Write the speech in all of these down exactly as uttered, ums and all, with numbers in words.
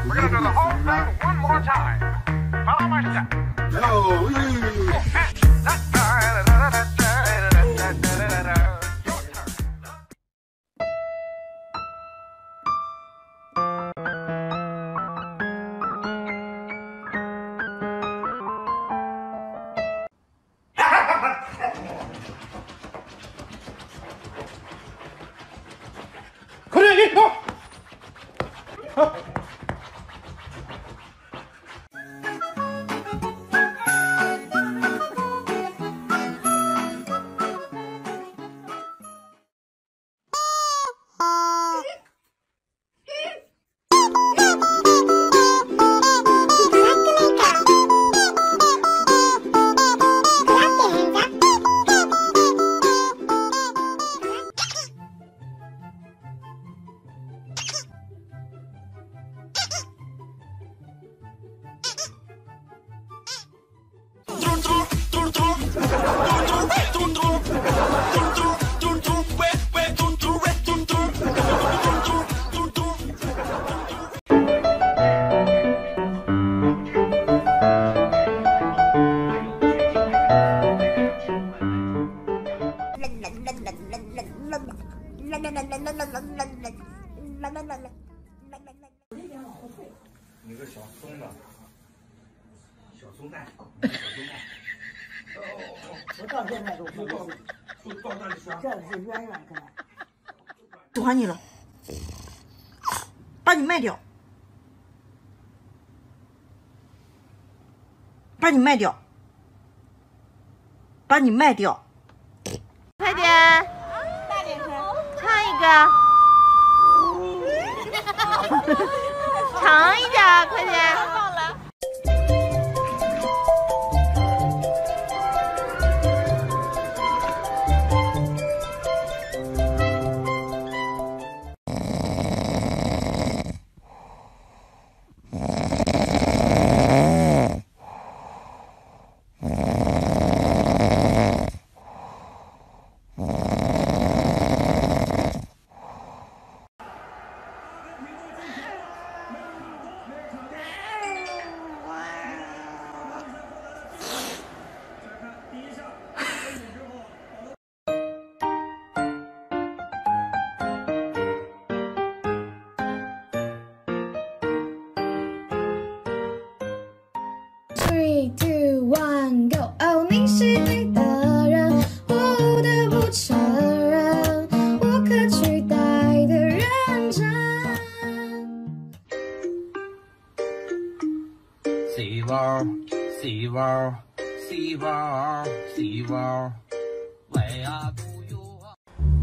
We're gonna do the whole thing one more time. Follow my step. No. 快点，你走。好。 你个小松子，小松蛋，小松蛋。 我到现在都不到到那里说， 这是圆圆的。 喜欢你了，把你卖掉，把你卖掉，把你卖掉，快点， 大点声， 唱一个。长一点，快点！ 放了。 Three, two, one, go！ 哦，你是对的人，我不得不承认，我可取代的认真。 希望，希望，希望，希望，为啊不有啊。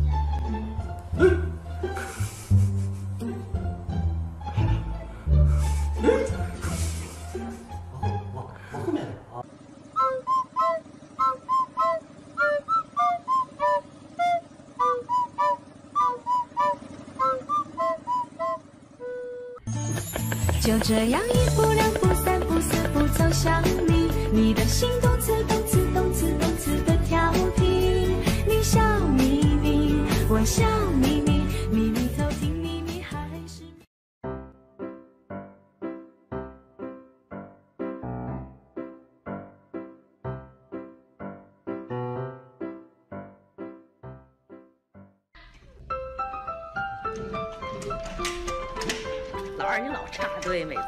就这样一步两步三步四步走向你，你的心动次动次动次动次的调皮，你笑眯眯，我笑眯眯，秘密偷听秘密还是。 老二，你老插队，每次。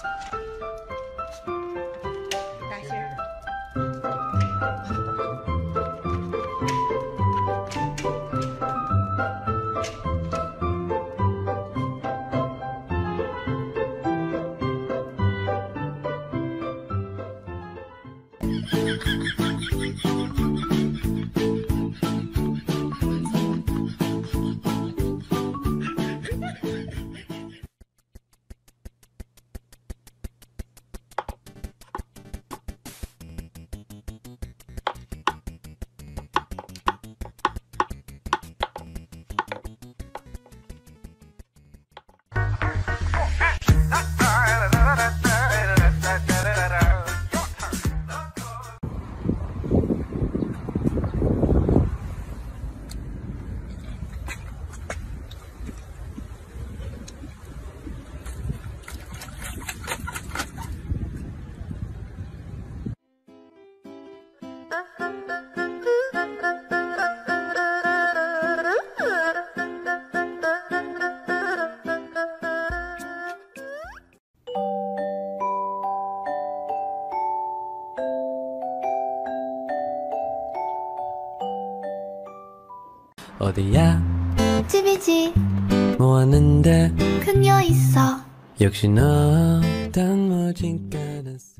大心儿。 어디야? 집이지. 뭐 하는데? 그녀 있어. 역시 너 단무진 깔았어.